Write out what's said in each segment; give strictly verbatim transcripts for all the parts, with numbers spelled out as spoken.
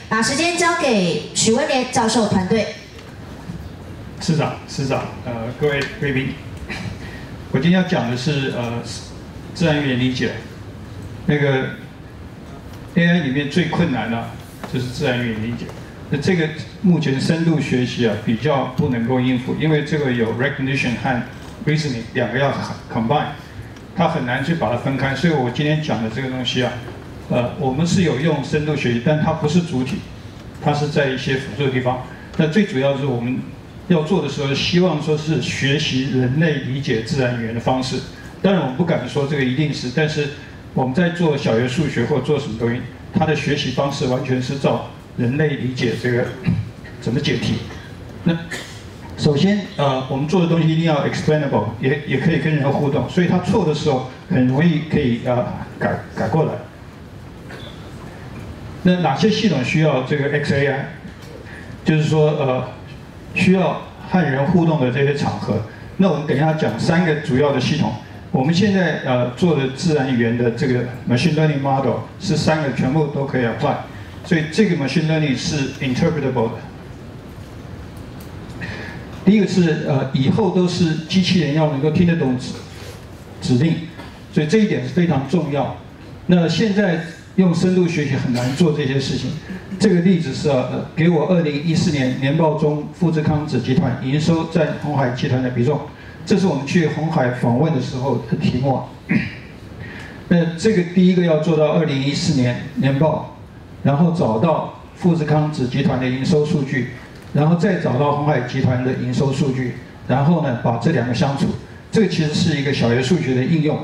把时间交给许威廉教授团队。 师长，师长，呃，各位贵宾，我今天要讲的是呃自然语言理解。那个 A I 里面最困难的就是自然语言理解。那这个目前深度学习啊比较不能够应付，因为这个有 recognition 和 reasoning 两个要 combine， 它很难去把它分开。所以我今天讲的这个东西啊，呃，我们是有用深度学习，但它不是主体，它是在一些辅助的地方。那最主要是我们要做的时候，希望说是学习人类理解自然语言的方式。当然，我们不敢说这个一定是，但是我们在做小学数学或做什么东西，它的学习方式完全是照人类理解这个怎么解题。那首先，呃，我们做的东西一定要 explainable， 也也可以跟人互动，所以它错的时候很容易可以呃改改过来。那哪些系统需要这个 X A I？ 就是说，呃，需要和人互动的这些场合。那我们等一下讲三个主要的系统。我们现在呃做的自然语言的这个 machine learning model 是三个全部都可以 apply， 所以这个 machine learning 是 interpretable 的。第一个是呃以后都是机器人要能够听得懂指指令，所以这一点是非常重要。那现在用深度学习很难做这些事情。这个例子是呃给我二零一四年年报中富士康子集团营收占鸿海集团的比重。这是我们去鸿海访问的时候的题目。那这个第一个要做到二零一四年年报，然后找到富士康子集团的营收数据，然后再找到鸿海集团的营收数据，然后呢把这两个相处。这个其实是一个小学数学的应用。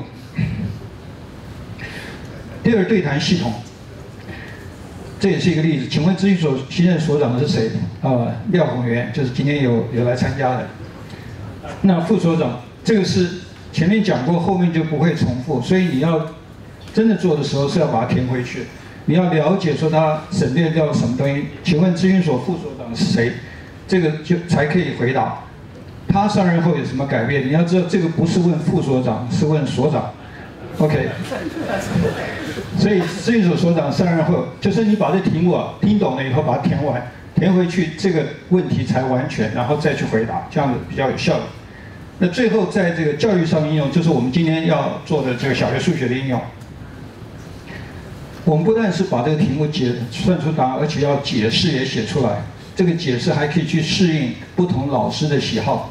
第二，对谈系统，这也是一个例子。请问资讯所新任所长是谁？呃，廖宏源，就是今天有有来参加的。那副所长，这个是前面讲过，后面就不会重复，所以你要真的做的时候是要把它填回去。你要了解说它省略掉了什么东西。请问资讯所副所长是谁？这个就才可以回答。他上任后有什么改变？你要知道，这个不是问副所长，是问所长。OK。所以资讯所所长上任后，就是你把这题目啊听懂了以后，把它填完，填回去，这个问题才完全，然后再去回答，这样子比较有效率。那最后在这个教育上应用，就是我们今天要做的这个小学数学的应用。我们不但是把这个题目解算出答案，而且要解释也写出来。这个解释还可以去适应不同老师的喜好。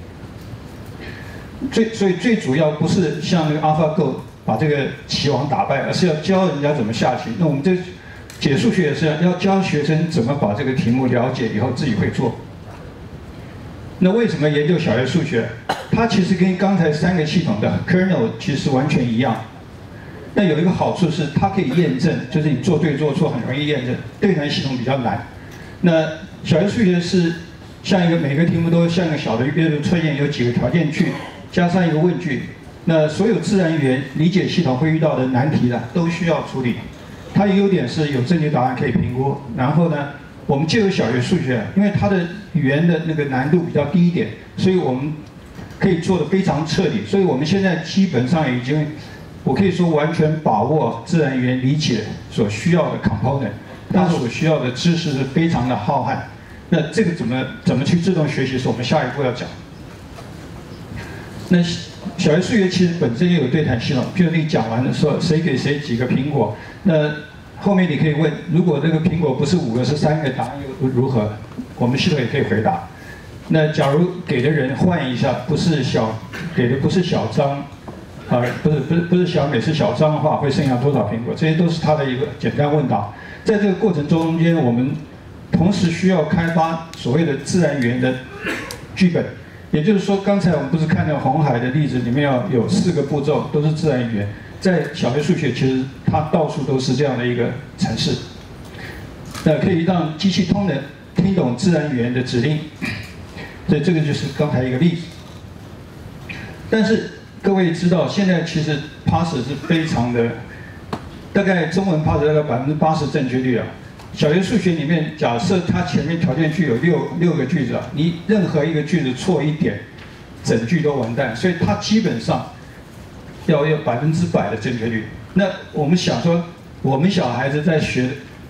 最所以最主要不是像那个 AlphaGo 把这个棋王打败，而是要教人家怎么下棋。那我们这解数学也是要教学生怎么把这个题目了解以后自己会做。那为什么研究小学数学？它其实跟刚才三个系统的 kernel 其实完全一样。那有一个好处是它可以验证，就是你做对做错很容易验证。对谈系统比较难。那小学数学是像一个每个题目都像一个小的阅读测验，有几个条件句，加上一个问句。那所有自然语言理解系统会遇到的难题呢，都需要处理。它的优点是有正确答案可以评估，然后呢，我们借由小学数学，因为它的语言的那个难度比较低一点，所以我们可以做得非常彻底。所以我们现在基本上已经，我可以说完全把握自然语言理解所需要的 component， 它所需要的知识是非常的浩瀚。那这个怎么怎么去自动学习，是我们下一步要讲。那小学数学其实本身也有对谈系统，譬如你讲完的时候，谁给谁几个苹果，那后面你可以问，如果这个苹果不是五个是三个，答案又如何？我们系统也可以回答。那假如给的人换一下，不是小给的不是小张，啊、呃，不是不是不是小美是小张的话，会剩下多少苹果？这些都是它的一个简单问答。在这个过程中间，我们同时需要开发所谓的自然语言的剧本。也就是说，刚才我们不是看到鸿海的例子，里面要有四个步骤，都是自然语言。在小学数学，其实它到处都是这样的一个程式。那可以让机器通能听懂自然语言的指令。所以这个就是刚才一个例子。但是各位知道，现在其实 parser 是非常的，大概中文 parser 大概百分之八十正确率啊。小学数学里面，假设它前面条件句有六六个句子啊，你任何一个句子错一点，整句都完蛋。所以它基本上要有百分之百的正确率。那我们想说，我们小孩子在学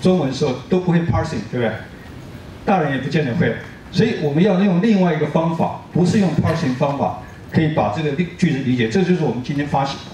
中文的时候都不会 parsing， 对不对？大人也不见得会，所以我们要用另外一个方法，不是用 parsing 方法，可以把这个句子理解。这就是我们今天发现。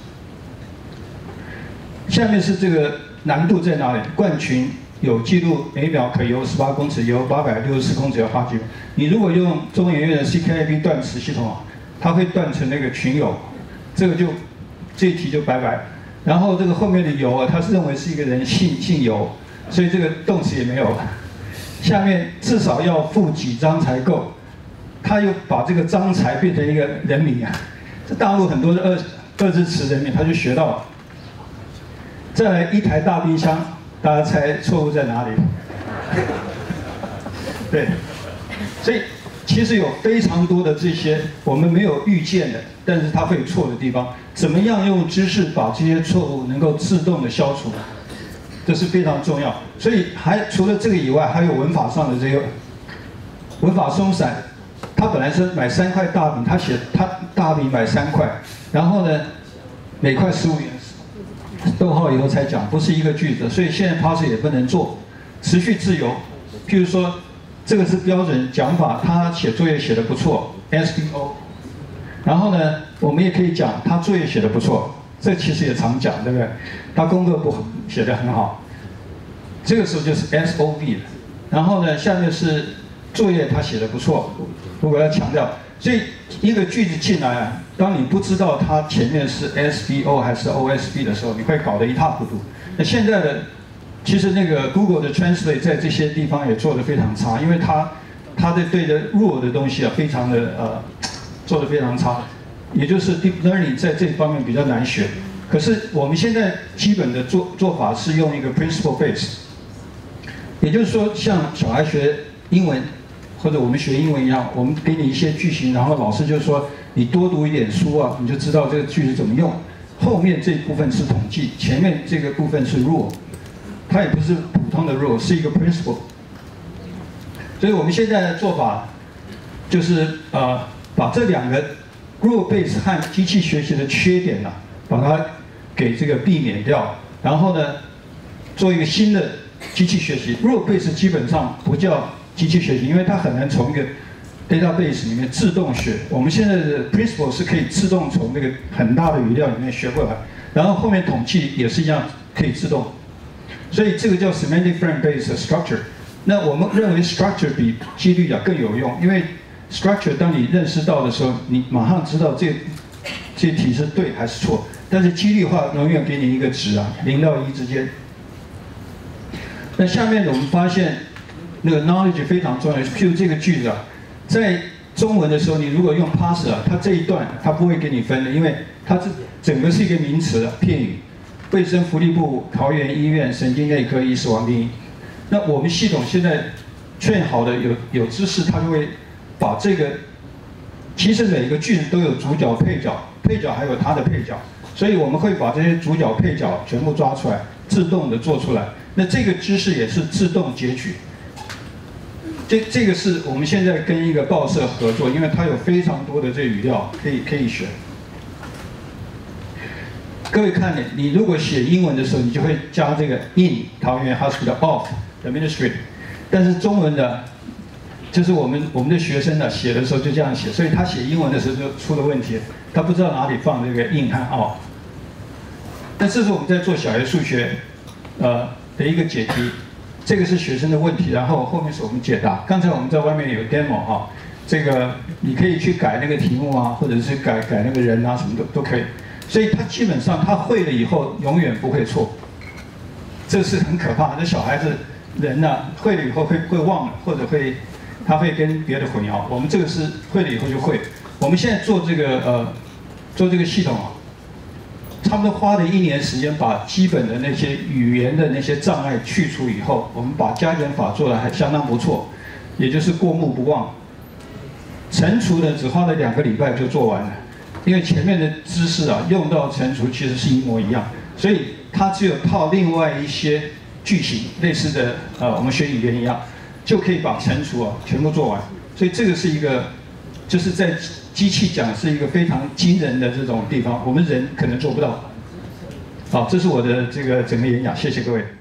下面是这个难度在哪里？冠群有记录每秒可游十八公尺，游八百六十四公尺要花几秒？你如果用中研院的 C K I B 断词系统啊，它会断成那个群游，这个就这一题就拜拜。然后这个后面的游啊，他是认为是一个人姓姓游，所以这个动词也没有了。下面至少要付几张才够？他又把这个张才变成一个人名啊，这大陆很多的二二字词人名，他就学到了。再来一台大冰箱，大家猜错误在哪里？对，所以其实有非常多的这些我们没有预见的，但是它会错的地方。怎么样用知识把这些错误能够自动的消除？这是非常重要。所以还除了这个以外，还有文法上的这个文法松散。他本来是买三块大饼，他写他大饼买三块，然后呢，每块十五元。逗号以后才讲，不是一个句子，所以现在 parser 也不能做。持续自由，譬如说，这个是标准讲法，他写作业写得不错 ，S V O。然后呢，我们也可以讲他作业写得不错，这其实也常讲，对不对？他功课不写得很好，这个时候就是 S O V 了。然后呢，下面是作业他写得不错，如果要强调。所以一个句子进来啊，当你不知道它前面是 S V O 还是 O S V 的时候，你会搞得一塌糊涂。那现在的，其实那个 Google 的 Translate 在这些地方也做得非常差，因为它它的对的 rule 的东西啊，非常的呃做得非常差，也就是 Deep Learning 在这方面比较难学。可是我们现在基本的做做法是用一个 Principle Base， 也就是说像小孩学英文。或者我们学英文一样，我们给你一些句型，然后老师就说你多读一点书啊，你就知道这个句子怎么用。后面这部分是统计，前面这个部分是 rule， 它也不是普通的 rule， 是一个 principle。所以我们现在的做法就是呃把这两个 rule base 和机器学习的缺点呢、啊，把它给这个避免掉，然后呢做一个新的机器学习。rule base 基本上不叫机器学习，因为它很难从一个 database 里面自动学。我们现在的 principle 是可以自动从那个很大的语料里面学过来，然后后面统计也是一样可以自动。所以这个叫 semantic frame based structure。那我们认为 structure 比几率啊更有用，因为 structure 当你认识到的时候，你马上知道这这题是对还是错。但是几率化永远给你一个值啊，零到一之间。那下面我们发现。那个 knowledge 非常重要，譬如这个句子啊，在中文的时候，你如果用 parser 啊，它这一段它不会给你分的，因为它是整个是一个名词的片语，卫生福利部、桃园医院神经内科医师王冰。那我们系统现在劝好的有有知识，它就会把这个，其实每个句子都有主角、配角，配角还有它的配角，所以我们会把这些主角、配角全部抓出来，自动的做出来。那这个知识也是自动截取。这这个是我们现在跟一个报社合作，因为它有非常多的这语料可以可以学。各位看，你你如果写英文的时候，你就会加这个 in 桃园 hospital of administrative， 但是中文的，就是我们我们的学生呢写的时候就这样写，所以他写英文的时候就出了问题，他不知道哪里放这个 in 和 of。但这是我们在做小学数学，呃的一个解题。这个是学生的问题，然后后面是我们解答。刚才我们在外面有 demo 哈，这个你可以去改那个题目啊，或者是改改那个人啊，什么都都可以。所以他基本上他会了以后永远不会错，这是很可怕的。这小孩子人呢、啊、会了以后会会忘了，或者会他会跟别的混淆。我们这个是会了以后就会。我们现在做这个呃做这个系统啊。差不多花了一年时间，把基本的那些语言的那些障碍去除以后，我们把加减法做得还相当不错，也就是过目不忘。乘除呢，只花了两个礼拜就做完了，因为前面的知识啊，用到乘除其实是一模一样，所以它只有套另外一些句型，类似的呃，我们学语言一样，就可以把乘除啊全部做完。所以这个是一个，就是在机器讲是一个非常惊人的这种地方，我们人可能做不到。好，这是我的这个整个演讲，谢谢各位。